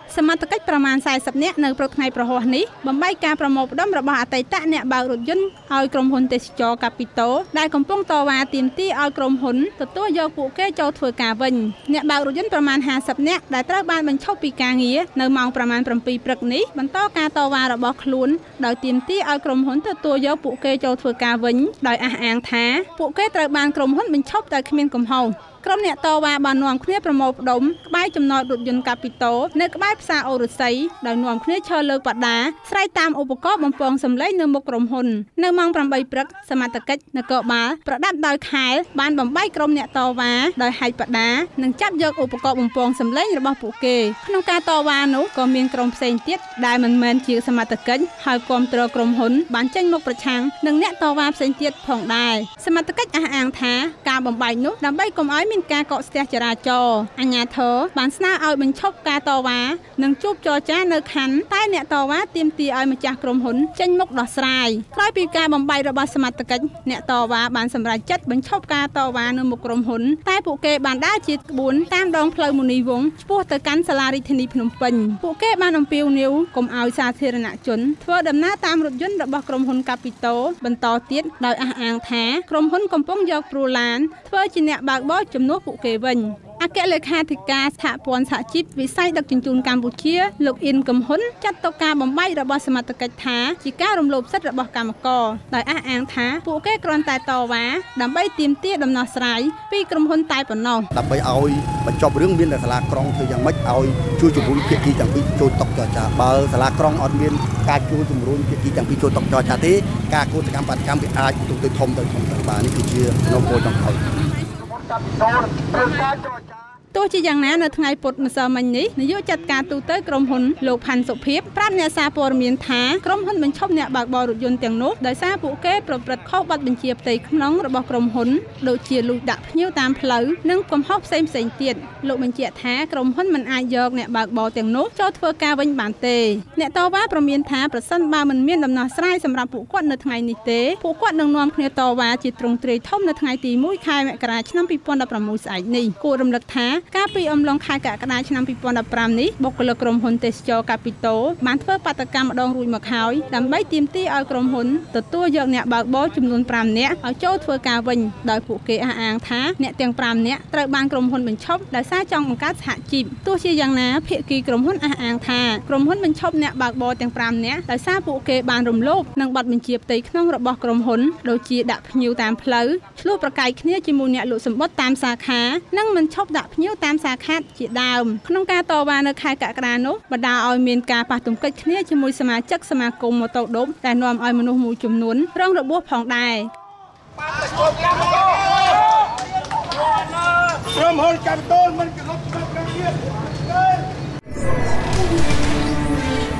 សមត្ថកិច្ចប្រមាណ40នាក់នៅព្រឹកថ្ងៃប្រហ័សនេះបំបីការប្រមូលផ្ដុំរបស់អតីតអ្នកបើករថយន្តឲ្យក្រុមហ៊ុនទេសចរកាពីតូដែលកំពុងតវ៉ាទាមទារឲ្យក្រុមហ៊ុនទទួលយកពួកគេចូលធ្វើការវិញអ្នកបើករថយន្តប្រមាណ50នាក់ដែលត្រូវបានបញ្ឈប់ពីការងារនៅម៉ោងប្រមាណ7ព្រឹកនេះបន្តការតវ៉ារបស់ខ្លួនដោយទាមទារឲ្យក្រុមហ៊ុនទទួលយកពួកគេចូលធ្វើការវិញដោយអះអាងថាពួកគេត្រូវបានក្រុមហ៊ុនបញ្ឈប់ដោយគ្មានកំហុសក្រុមអ្នកតវ៉ាបាននាំគ្នាប្រមូលផ្ដុំក្បែរចំណតរថយន្តកាពីតូនៅក្បែរផ្សារអូរស័យដោយនាំគ្នាឈរលើបដាស្រែកតាមឧបករណ៍បំពងសម្លេងនៅមុខក្រុមហ៊ុននៅម៉ោង8ព្រឹកសមត្ថកិច្ចនគរបាលប្រដាប់ដោយខែលបានបំបីក្រុមអ្នកតវ៉ាដោយហែកបដានិងចាប់យកឧបករណ៍បំពងសម្លេងរបស់ពួកគេក្នុងការតវ៉ានោះក៏មានក្រុមផ្សេងទៀតដែលមិនមែនជាសមត្ថកិច្ចហើយគាំទ្រក្រុមហ៊ុនបានចេញមុខប្រឆាំងនឹងអ្នកតវ៉ាផ្សេងទៀតផងដែរសមត្ថកិច្ចអះអាងថាការបំបីនោះដើម្បីកុំឲ្យមានការកកស្ទះចរាចរណ៍អាជ្ញាធរបានស្នើឲ្យបញ្ឈប់ការតវ៉ានិងជួបចរចានៅខណ្ឌតែអ្នកតវ៉ាទាមទារឲ្យម្ចាស់ក្រុមហ៊ុនចេញមុខដោះស្រាយក្រោយពីការបំបីរបស់សមត្ថកិច្ចអ្នកតវ៉ាបានសម្រេចចិត្តបញ្ឈប់ការតវ៉ានៅមុខក្រុមហ៊ុនតែពួកគេបានដើរជាក្បួនតាមដងផ្លូវមុនីវង្សឆ្ពោះទៅកាន់សាលារាជធានីភ្នំពេញពួកគេបានអំពាវនាវកុំឲ្យសាធារណជនធ្វើដំណើរតាមរថយន្តរបស់ក្រុមហ៊ុនកាពីតូបន្តទៀតដោយអះអាងថាក្រុមហ៊ុនកំពុងយកព្រួលឡានធ្វើជាអ្នកបើកបរជំនួសពួកគេវិញអគ្គលេខាធិការសហព័ន្ធសហជីពវិស័យដឹកជញ្ជូនកម្ពុជាលោកអ៊ីនកំហ៊ុនចាត់ទុកការបំបីរបស់សមត្ថកិច្ចថាជាការរំលោភសិទ្ធិរបស់កម្មករដោយអះអាងថាពួកគេគ្រាន់តែតវ៉ាដើម្បីទាមទារដំណោះស្រាយពីក្រុមហ៊ុនតែប៉ុណ្ណោះដើម្បីឲ្យបញ្ចប់រឿងមានតែសាលាក្រុងធ្វើយ៉ាងម៉េចឲ្យជួយជំរុញភាគីទាំងពីរចូលតុចរចាបើសាលាក្រុងអត់មានការជួយជំរុញភាគីទាំងពីរចូលតុចរចាទេការកោតកម្មបាតកម្មវាអាចទៅធំទៅបាទនេះគឺជានៅគោលចុងក្រោយទោះជាយ៉ាងណានៅថ្ងៃពុធម្សិលមិញនេះនាយកចាត់ការទូតក្រុមហ៊ុនលោកផាន់សុភីបប្រាប់អ្នកសារព័ត៌មានថាក្រុមហ៊ុនបញ្ឈប់អ្នកបើកបររថយន្តទាំងនោះដោយសារពួកគេប្រព្រឹត្តខុសបទបញ្ជាផ្ទៃក្នុងរបស់ក្រុមហ៊ុនដូចជាលួចដាក់ភ្ញៀវតាមផ្លូវនិងកំហុសផ្សេងទៀតលោកបញ្ជាក់ថាក្រុមហ៊ុនមិនអាចយកអ្នកបើកបរទាំងនោះចូលធ្វើការវិញបានទេអ្នកតវ៉ាប្រមានថាប្រសិនបើមិនមានដំណោះស្រាយសម្រាប់ពួកគាត់នៅថ្ងៃនេះទេពួកគាត់នឹងនាំគ្នាតវ៉ាជាទ្រង់ទ្រាយធំនៅថ្ងៃទី1ខែមករាឆ្នាំ2016ស្អែកនេះគួររំលឹកថាកាលពីអំឡុងខែកក្កដាឆ្នាំ2015នេះបុគ្គលិកក្រុមហ៊ុនទេសចរកាពីតូបានធ្វើបាតកម្មម្ដងរួចមកហើយដើម្បីទាមទារឲ្យក្រុមហ៊ុនទទួលយកអ្នកបើកបរចំនួន5នាក់ឲ្យចូលធ្វើការវិញដោយពួកគេអះអាងថាអ្នកទាំង5នាក់ត្រូវបានក្រុមហ៊ុនបញ្ឈប់ដោយសារចង់បង្កើតសហជីពទោះជាយ៉ាងណាភាគីក្រុមហ៊ុនអះអាងថាក្រុមហ៊ុនបញ្ឈប់អ្នកបើកបរទាំង5នាក់ដោយសារពួកគេបានរំលោភនឹងបទបញ្ជាផ្ទៃក្នុងរបស់ក្រុមហ៊ុនដូចជាដាក់ភ្ញៀវតាមផ្លូវឆ្លោះប្រកែកគ្នាជាមួយអ្នកលក់សម្បត្តិតាមសាខានិងមិនឈប់ដាក់ភ្ញៀវតាមសាខាជាដើមក្នុងការតវ៉ានៅខែកក្កដានោះបណ្ដាឲ្យមានការប៉ះទង្គិចគ្នាជាមួយសមាជិកសមាគមម៉ូតូឌុបដែលនាំឲ្យមនុស្សមួយចំនួនរងរបួសផងដែរក្រុមហ៊ុនកាពីតូមិនគោរពច្បាប់ការងារ